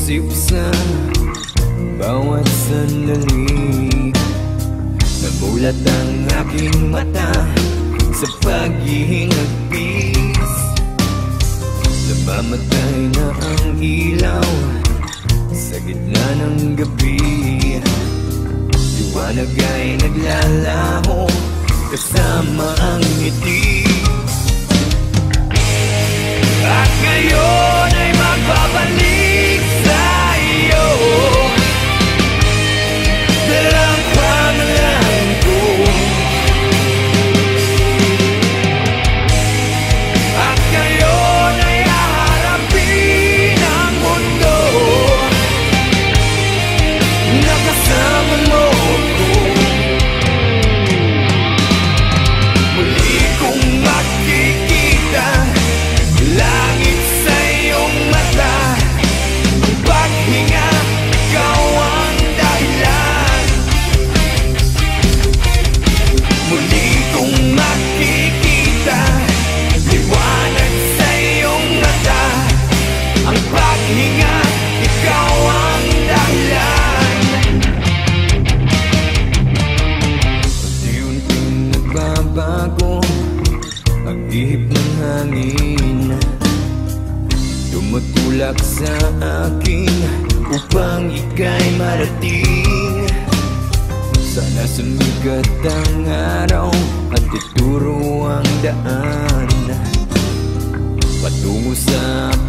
Nag-iisip sa bawat sandali, namulat ang aking mata sa paghihingagpis. Namamatay na ang ilaw sa gitna ng gabi. Liwanag ay naglalaho kasama ang ngiti. At ngayon ay magbabalik sa iyo, dalang pangalan ko. At ngayon ay haharapin ang mundo, nakasama mo ko. Muli kong makikita langit sa iyong mata, ang paghinga, ikaw ang dahilan. Muli kong makikita liwanag sa iyong mata, ang paghinga, ikaw ang dahilan. Unti-unting nagbabago ang ihip ng hangin, tumutulak sa akin upang ika'y marating. Sana sumikat ang araw at ituro ang daan patungo sa